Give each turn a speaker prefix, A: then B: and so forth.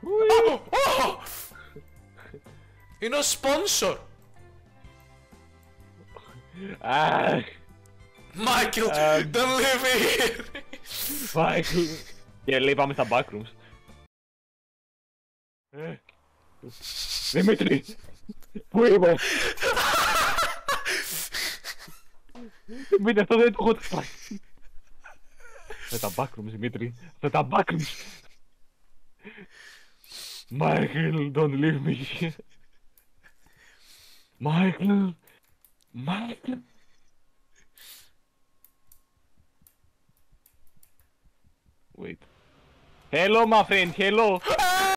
A: Oh! Oh! You know, sponsor! Michael, don't leave me here!
B: Michael! Yeah, leave on the backrooms. Dimitri! Fuego! Mira, todo esto goed gepakt. Met dat backrooms, Dimitri. Met dat backrooms. Michael, don't leave me. Michael. Michael. Wait. Hello, my friend. Hello.